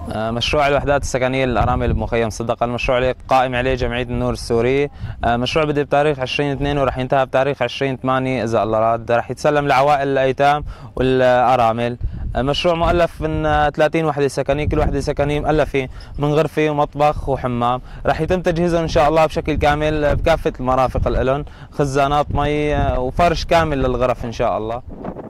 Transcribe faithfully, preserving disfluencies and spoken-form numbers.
آه، مشروع الوحدات السكنية للأرامل بمخيم صدقة، المشروع اللي قائم عليه جمعية النور السورية. آه، مشروع بدأ بتاريخ عشرين اثنين وراح ينتهي بتاريخ عشرين ثمانية إذا الله راد، راح يتسلم لعوائل الأيتام والأرامل. المشروع مؤلف من آه، ثلاثين وحدة سكنية، كل وحدة سكنية مؤلفة من غرفة ومطبخ وحمام. راح يتم تجهيزهم إن شاء الله بشكل كامل بكافة المرافق الألن، خزانات مي آه، وفرش كامل للغرف إن شاء الله.